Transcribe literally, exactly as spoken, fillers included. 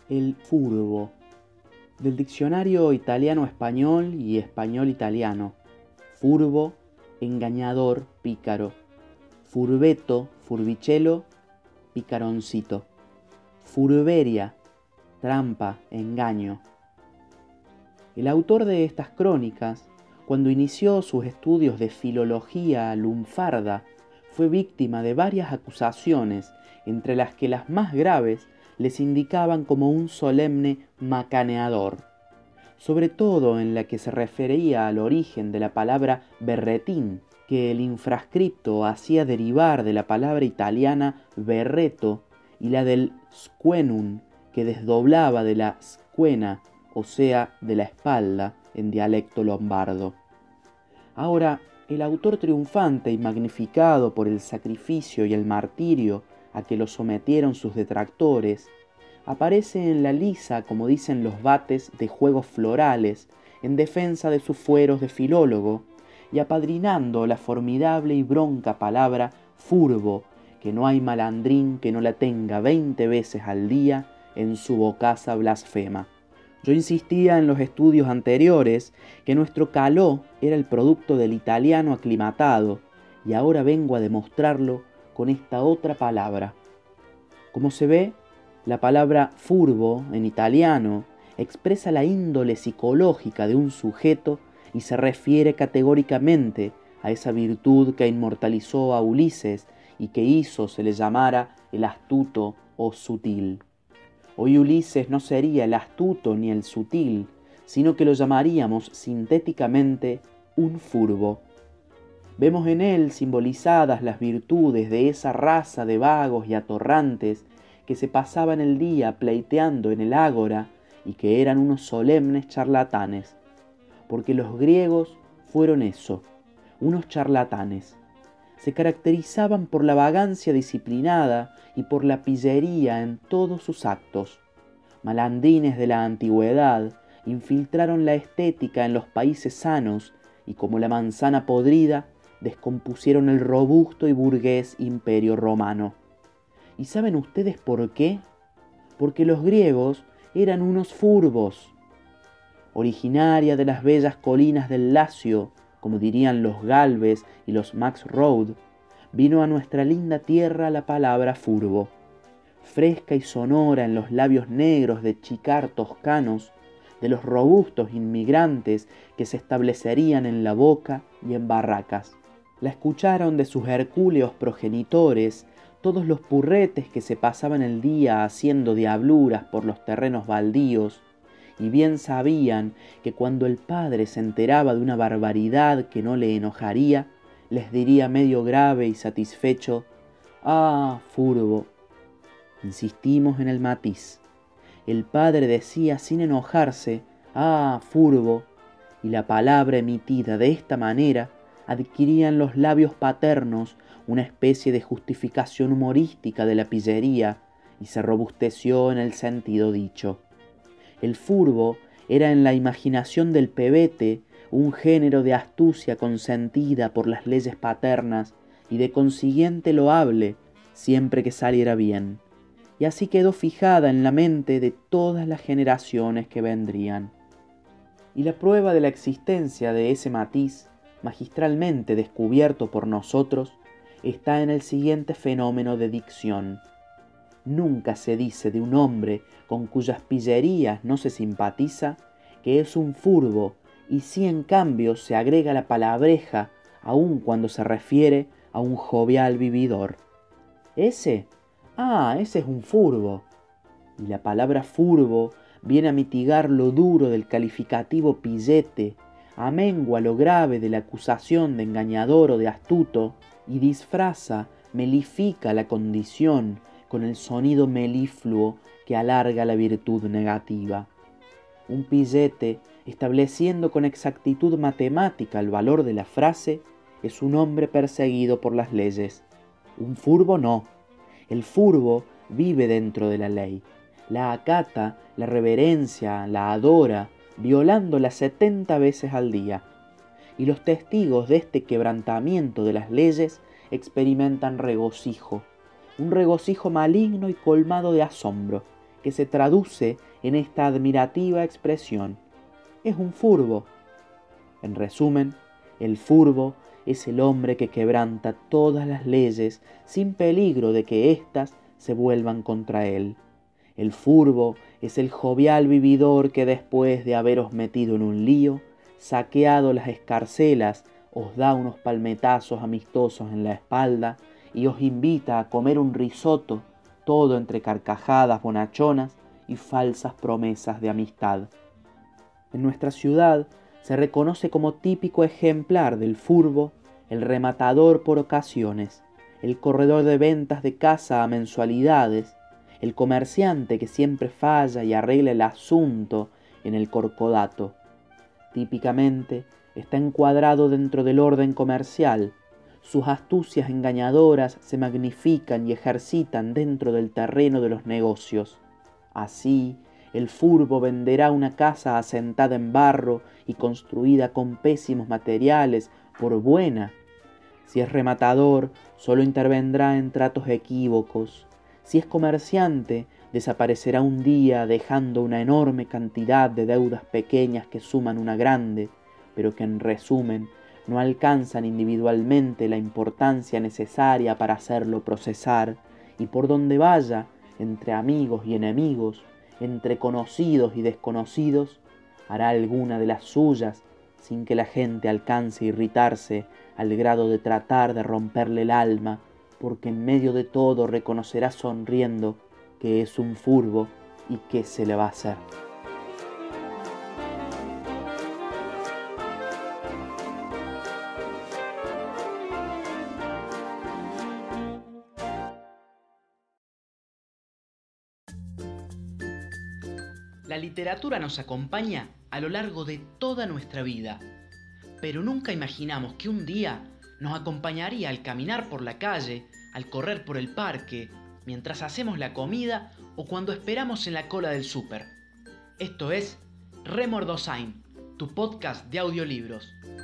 El furbo, del diccionario italiano-español y español-italiano. Furbo, engañador, pícaro. Furbeto, furbichelo, picaroncito. Furberia, trampa, engaño. El autor de estas crónicas, cuando inició sus estudios de filología lunfarda, fue víctima de varias acusaciones, entre las que las más graves les indicaban como un solemne macaneador, sobre todo en la que se refería al origen de la palabra berretín, que el infrascripto hacía derivar de la palabra italiana berretto, y la del squenum, que desdoblaba de la squena, o sea, de la espalda, en dialecto lombardo. Ahora, el autor triunfante y magnificado por el sacrificio y el martirio a que lo sometieron sus detractores, aparece en la lisa, como dicen los vates, de juegos florales, en defensa de sus fueros de filólogo, y apadrinando la formidable y bronca palabra furbo, que no hay malandrín que no la tenga veinte veces al día en su bocaza blasfema. Yo insistía en los estudios anteriores que nuestro caló era el producto del italiano aclimatado, y ahora vengo a demostrarlo con esta otra palabra. Como se ve, la palabra furbo en italiano expresa la índole psicológica de un sujeto y se refiere categóricamente a esa virtud que inmortalizó a Ulises y que hizo se le llamara el astuto o sutil. Hoy Ulises no sería el astuto ni el sutil, sino que lo llamaríamos sintéticamente un furbo. Vemos en él simbolizadas las virtudes de esa raza de vagos y atorrantes que se pasaban el día pleiteando en el ágora y que eran unos solemnes charlatanes, porque los griegos fueron eso, unos charlatanes. Se caracterizaban por la vagancia disciplinada y por la pillería en todos sus actos. Malandrines de la antigüedad infiltraron la estética en los países sanos y como la manzana podrida descompusieron el robusto y burgués imperio romano. ¿Y saben ustedes por qué? Porque los griegos eran unos furbos. Originaria de las bellas colinas del Lacio, como dirían los Galvez y los Max Road, vino a nuestra linda tierra la palabra furbo. Fresca y sonora en los labios negros de chicar toscanos, de los robustos inmigrantes que se establecerían en la boca y en barracas. La escucharon de sus hercúleos progenitores todos los purretes que se pasaban el día haciendo diabluras por los terrenos baldíos, y bien sabían que cuando el padre se enteraba de una barbaridad que no le enojaría, les diría medio grave y satisfecho: «Ah, furbo». Insistimos en el matiz. El padre decía sin enojarse: «Ah, furbo», y la palabra emitida de esta manera adquiría en los labios paternos una especie de justificación humorística de la pillería y se robusteció en el sentido dicho. El furbo era en la imaginación del pebete un género de astucia consentida por las leyes paternas y de consiguiente loable siempre que saliera bien, y así quedó fijada en la mente de todas las generaciones que vendrían. Y la prueba de la existencia de ese matiz, magistralmente descubierto por nosotros, está en el siguiente fenómeno de dicción. Nunca se dice de un hombre con cuyas pillerías no se simpatiza que es un furbo, y sí en cambio se agrega la palabreja aun cuando se refiere a un jovial vividor. ¿Ese? Ah, ese es un furbo. Y la palabra furbo viene a mitigar lo duro del calificativo pillete, amengua lo grave de la acusación de engañador o de astuto, y disfraza, melifica la condición con el sonido melifluo que alarga la virtud negativa. Un pillete, estableciendo con exactitud matemática el valor de la frase, es un hombre perseguido por las leyes. Un furbo no. El furbo vive dentro de la ley. La acata, la reverencia, la adora, violándola setenta veces al día. Y los testigos de este quebrantamiento de las leyes experimentan regocijo, un regocijo maligno y colmado de asombro, que se traduce en esta admirativa expresión: es un furbo. En resumen, el furbo es el hombre que quebranta todas las leyes sin peligro de que éstas se vuelvan contra él. El furbo es el jovial vividor que después de haberos metido en un lío, saqueado las escarcelas, os da unos palmetazos amistosos en la espalda y os invita a comer un risotto, todo entre carcajadas bonachonas y falsas promesas de amistad. En nuestra ciudad se reconoce como típico ejemplar del furbo el rematador por ocasiones, el corredor de ventas de casa a mensualidades, el comerciante que siempre falla y arregla el asunto en el corcodato. Típicamente está encuadrado dentro del orden comercial. Sus astucias engañadoras se magnifican y ejercitan dentro del terreno de los negocios. Así, el furbo venderá una casa asentada en barro y construida con pésimos materiales por buena. Si es rematador, solo intervendrá en tratos equívocos. Si es comerciante, desaparecerá un día dejando una enorme cantidad de deudas pequeñas que suman una grande, pero que en resumen no alcanzan individualmente la importancia necesaria para hacerlo procesar, y por donde vaya, entre amigos y enemigos, entre conocidos y desconocidos, hará alguna de las suyas sin que la gente alcance a irritarse al grado de tratar de romperle el alma, porque en medio de todo reconocerá sonriendo que es un furbo y qué se le va a hacer. La literatura nos acompaña a lo largo de toda nuestra vida, pero nunca imaginamos que un día nos acompañaría al caminar por la calle, al correr por el parque, mientras hacemos la comida o cuando esperamos en la cola del súper. Esto es Remordosain, tu podcast de audiolibros.